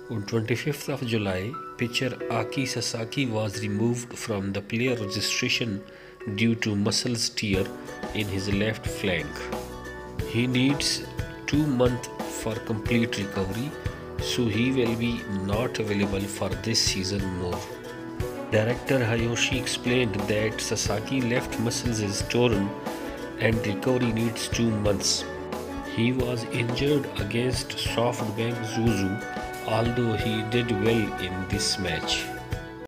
On 25th of July, pitcher Aki Sasaki was removed from the player registration due to muscle tear in his left flank. He needs 2 months for complete recovery, so he will be not available for this season more. Director Hayashi explained that Sasaki left muscles is torn and recovery needs 2 months. He was injured against SoftBank ZOZO, although he did well in this match.